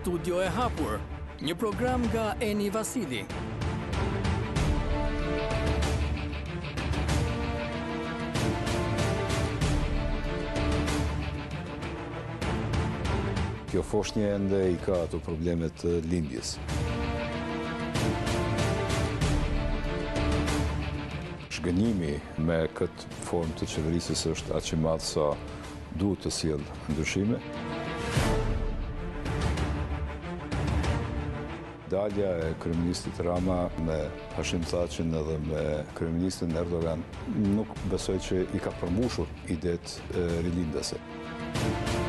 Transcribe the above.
Studio e hapur, një program nga Eni Vasili. Kjo foshnje ende i ka ato problemet të lindjes. Shgënjimi me këtë formë të qeverisës është aq i madh sa duhet të sjellë ndryshime. Dalja e kryeministit Rama me Hashim Thaçin edhe me kryeministin Erdogan nuk besoj që i ka përmbushur idetë rilindase.